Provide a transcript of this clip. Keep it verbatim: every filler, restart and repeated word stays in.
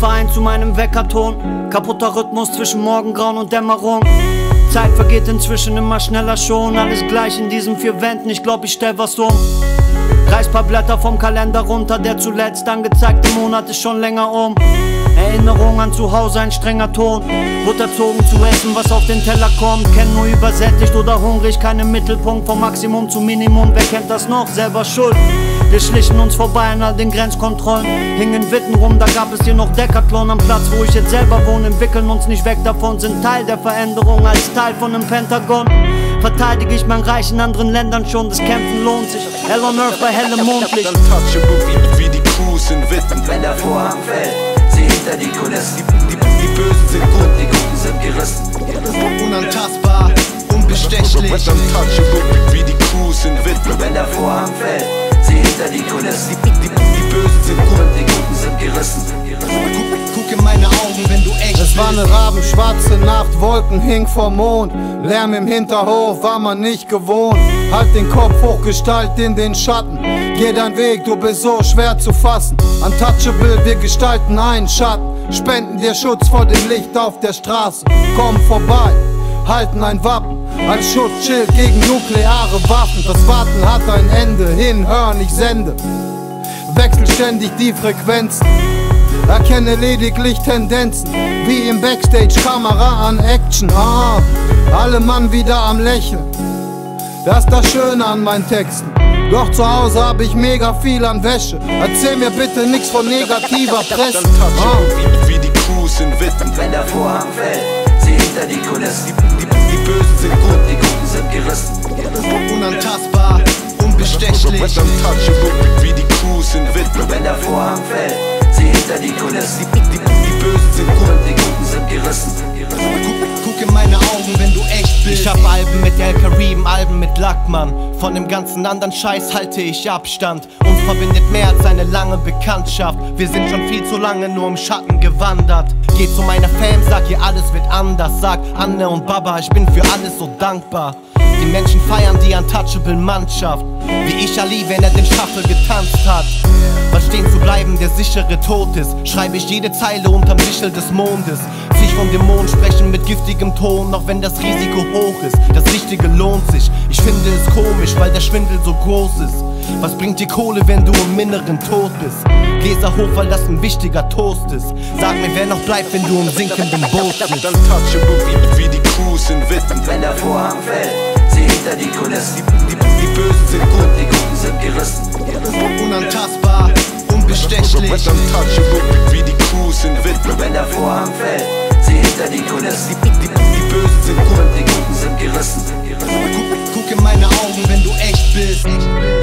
vereint zu meinem Weckerton. Kaputter Rhythmus zwischen Morgengrauen und Dämmerung. Zeit vergeht inzwischen immer schneller schon. Alles gleich in diesen vier Wänden, ich glaub ich stell was um. Reiß paar Blätter vom Kalender runter, der zuletzt angezeigte Monat ist schon länger um. Erinnerung an zu Hause, ein strenger Ton. Wird erzogen zu essen, was auf den Teller kommt. Kenn nur übersättigt oder hungrig, keinen Mittelpunkt. Vom Maximum zu Minimum, wer kennt das noch? Selber schuld. Wir schlichen uns vorbei an all den Grenzkontrollen. Hingen Witten rum, da gab es hier noch Decathlon. Am Platz, wo ich jetzt selber wohne, entwickeln uns nicht weg davon. Sind Teil der Veränderung, als Teil von einem Pentagon. Verteidige ich mein Reich in anderen Ländern schon, das Kämpfen lohnt sich. Hell on Earth bei hellem Mondlicht. Untouchable wie, wie die Crews in Witten. Wenn der Vorhang fällt, sieh hinter die Kulissen. Die, die, die Bösen sind gut, die Guten sind gerissen. Unantastbar, unbestechlich. Untouchable wie die Crews in Witten. Wenn der Vorhang fällt, sieh hinter die Kulissen. Die, die, die Bösen sind gut, die Guten sind gerissen. Guck in meine Augen, wenn du echt Es war eine rabenschwarze Nacht, Wolken hing vom Mond. Lärm im Hinterhof war man nicht gewohnt. Halt den Kopf hoch, Gestalt in den Schatten. Geh dein Weg, du bist so schwer zu fassen. Untouchable, wir gestalten einen Schatten. Spenden dir Schutz vor dem Licht auf der Straße. Kommen vorbei, halten ein Wappen. Als Schutzschild gegen nukleare Waffen. Das Warten hat ein Ende, hinhören, ich sende. Wechsel ständig die Frequenzen. Erkenne lediglich Tendenzen, wie im Backstage, Kamera an Action. Ah, alle Mann wieder am Lächeln. Das ist das Schöne an meinen Texten. Doch zu Hause hab ich mega viel an Wäsche. Erzähl mir bitte nix von negativer Presse. Ah. Wie, wie die Crews in Witten. Wenn der Vorhang fällt, sieh hinter die Kulissen. Die, die, die Bösen sind gut, die Guten sind gerissen. unantastbar, unbestechlich. Untouchable wie die Crews in Witten. Wenn der Vorhang fällt, sieh hinter die Kulissen. Die, die, die Bösen sind gut, die Guten sind gerissen. Guck in meine Augen, wenn du echt bist. Ich hab Alben mit El Karim, Alben mit Lackmann. Von dem ganzen anderen Scheiß halte ich Abstand. Uns verbindet mehr als eine lange Bekanntschaft. Wir sind schon viel zu lange nur im Schatten gewandert. Geh zu meiner Fam, sag ihr alles wird anders. Sag Anne und Baba, ich bin für alles so dankbar. Die Menschen feiern die Untouchable Mannschaft. Wie ich Ali, wenn er den Shuffle getanzt hat. Weil stehen zu bleiben der sichere Tod ist, schreibe ich jede Zeile unterm Sichel des Mondes. Zieh ich vom Dämon, sprechen mit giftigem Ton, auch wenn das Risiko hoch ist. Das Richtige lohnt sich. Ich finde es komisch, weil der Schwindel so groß ist. Was bringt dir Kohle, wenn du im Inneren tot bist? Gläser hoch, weil das ein wichtiger Toast ist. Sag mir, wer noch bleibt, wenn du im sinkenden Boot sitzt. Untouchable wie, wie die Crews in Witten. Wenn der Vorhang fällt, sieh hinter die Kulissen. Die, die, die Bösen sind gut, die Guten sind gerissen. Unantastbar, unbestechlich. Untouchable wie die Crews in Witten. Wenn der Vorhang fällt, sieh hinter die Kulissen. Die, die, die Bösen sind gut, die Guten sind gerissen. Guck in meine Augen, wenn du echt bist.